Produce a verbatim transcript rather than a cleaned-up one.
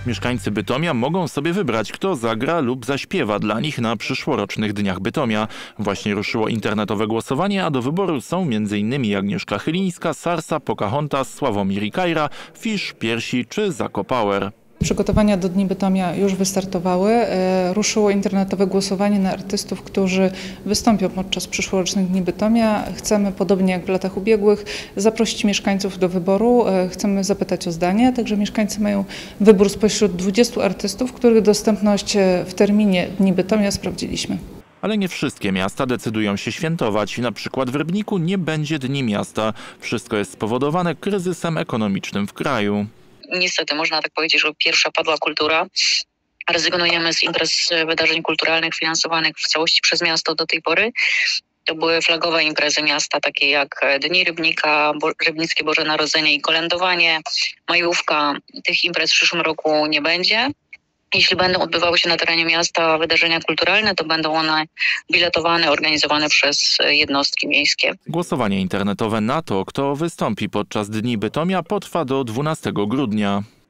Mieszkańcy Bytomia mogą sobie wybrać, kto zagra lub zaśpiewa dla nich na przyszłorocznych Dniach Bytomia. Właśnie ruszyło internetowe głosowanie, a do wyboru są między innymi Agnieszka Chylińska, Sarsa, Pocahontas, Sławomir i Kajra, Fisz, Piersi czy Zakopower. Przygotowania do Dni Bytomia już wystartowały. Ruszyło internetowe głosowanie na artystów, którzy wystąpią podczas przyszłorocznych Dni Bytomia. Chcemy, podobnie jak w latach ubiegłych, zaprosić mieszkańców do wyboru. Chcemy zapytać o zdanie, także mieszkańcy mają wybór spośród dwudziestu artystów, których dostępność w terminie Dni Bytomia sprawdziliśmy. Ale nie wszystkie miasta decydują się świętować. Na przykład w Rybniku nie będzie Dni Miasta. Wszystko jest spowodowane kryzysem ekonomicznym w kraju. Niestety można tak powiedzieć, że pierwsza padła kultura. Rezygnujemy z imprez, wydarzeń kulturalnych finansowanych w całości przez miasto do tej pory. To były flagowe imprezy miasta, takie jak Dni Rybnika, Bo Rybnickie Boże Narodzenie i kolędowanie, majówka. Tych imprez w przyszłym roku nie będzie. Jeśli będą odbywały się na terenie miasta wydarzenia kulturalne, to będą one biletowane, organizowane przez jednostki miejskie. Głosowanie internetowe na to, kto wystąpi podczas Dni Bytomia, potrwa do dwunastego grudnia.